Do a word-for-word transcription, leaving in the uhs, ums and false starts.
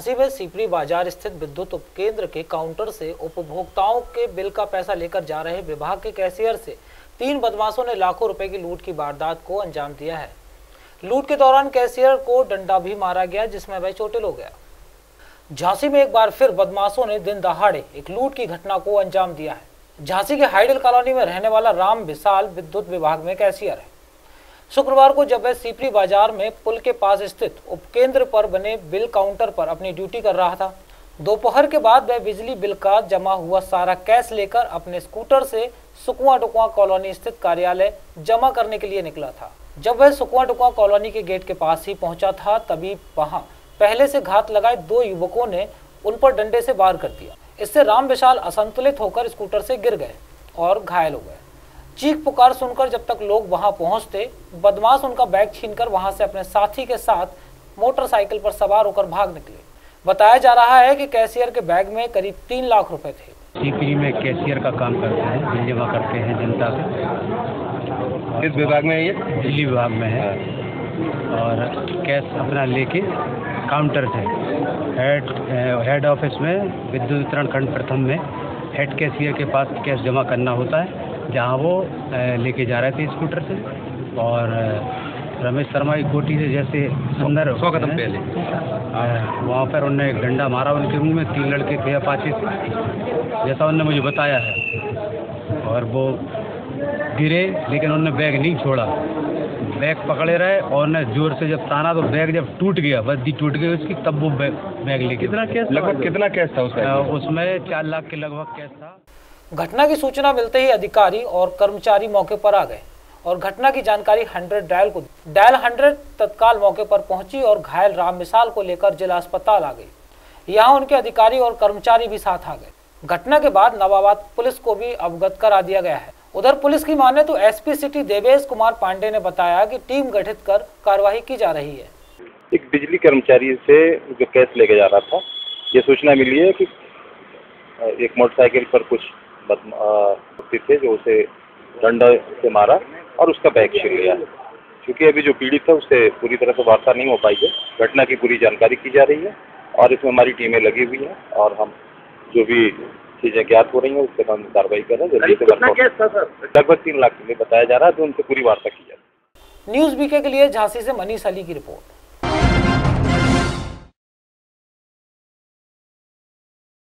झांसी में सीपरी बाजार स्थित विद्युत उपकेंद्र के काउंटर से उपभोक्ताओं के बिल का पैसा लेकर जा रहे विभाग के कैशियर से तीन बदमाशों ने लाखों रुपए की लूट की वारदात को अंजाम दिया है। लूट के दौरान कैशियर को डंडा भी मारा गया, जिसमें वह चोटिल हो गया। झांसी में एक बार फिर बदमाशों ने दिन दहाड़े एक लूट की घटना को अंजाम दिया है। झांसी के हाइडल कॉलोनी में रहने वाला राम विशाल विद्युत विभाग में कैशियर है। शुक्रवार को जब वह सीपरी बाजार में पुल के पास स्थित उपकेंद्र पर बने बिल काउंटर पर अपनी ड्यूटी कर रहा था, दोपहर के बाद वह बिजली बिल का जमा हुआ सारा कैश लेकर अपने स्कूटर से सुकुआ टुकुआ कॉलोनी स्थित कार्यालय जमा करने के लिए निकला था। जब वह सुकुआ टुकुआ कॉलोनी के गेट के पास ही पहुंचा था, तभी वहां पहले से घात लगाए दो युवकों ने उन पर डंडे से वार कर दिया। इससे राम विशाल असंतुलित होकर स्कूटर से गिर गए और घायल हो गए। चीख पुकार सुनकर जब तक लोग वहां पहुंचते, बदमाश उनका बैग छीनकर वहां से अपने साथी के साथ मोटरसाइकिल पर सवार होकर भाग निकले। बताया जा रहा है कि कैशियर के बैग में करीब तीन लाख रुपए थे। सीपरी में कैशियर का काम करते हैं, बिल जमा करते हैं जनता से। किस विभाग में है ये? बिजली विभाग में है। और कैश अपना लेके काउंटर से हेड हेड ऑफिस में विद्युत वितरण खंड प्रथम में हेड कैशियर के पास कैश जमा करना होता है, जहां वो लेके जा रहे थे स्कूटर से। और रमेश शर्मा की कोठी से जैसे अंदर सौ कदम पहले वहाँ पर उन्होंने एक डंडा मारा उनके मुंह में। तीन लड़के थे अपाचे से, जैसा उन्होंने मुझे बताया है। और वो गिरे, लेकिन उन्होंने बैग नहीं छोड़ा, बैग पकड़े रहे। और ने जोर से जब ताना तो बैग जब टूट गया, बद्दी टूट गई उसकी, तब वो बैग लेके। कितना कैश लगभग कितना कैश था उसमें? उसमें चार लाख के लगभग कैश था। घटना की सूचना मिलते ही अधिकारी और कर्मचारी मौके पर आ गए और घटना की जानकारी हंड्रेड डायल को डायल हंड्रेड तत्काल मौके पर पहुंची और घायल राम विशाल को लेकर जिला अस्पताल आ गई। यहां उनके अधिकारी और कर्मचारी भी साथ आ गए। घटना के बाद नवाबाद पुलिस को भी अवगत करा दिया गया है। उधर पुलिस की माने तो एसपी सिटी देवेश कुमार पांडे ने बताया कि टीम गठित कर कार्रवाई की जा रही है। एक बिजली कर्मचारी से जो कैश लेके जा रहा था, ये सूचना मिली है कि एक मोटरसाइकिल पर कुछ व्यक्ति थे जो उसे डंडा से मारा और उसका बैग छीन लिया। क्योंकि अभी जो पीड़ित था उससे पूरी तरह से वार्ता नहीं हो पाई है। घटना की पूरी जानकारी की जा रही है और इसमें हमारी टीमें लगी हुई हैं और हम जो भी चीजें ज्ञात हो रही हैं उसके हम कार्रवाई कर रहे हैं। जल्दी से लगभग तीन लाख के लिए बताया जा रहा है, तो उनसे पूरी वार्ता की जा रही है। न्यूज बीके के लिए झांसी से मनीष अली की रिपोर्ट।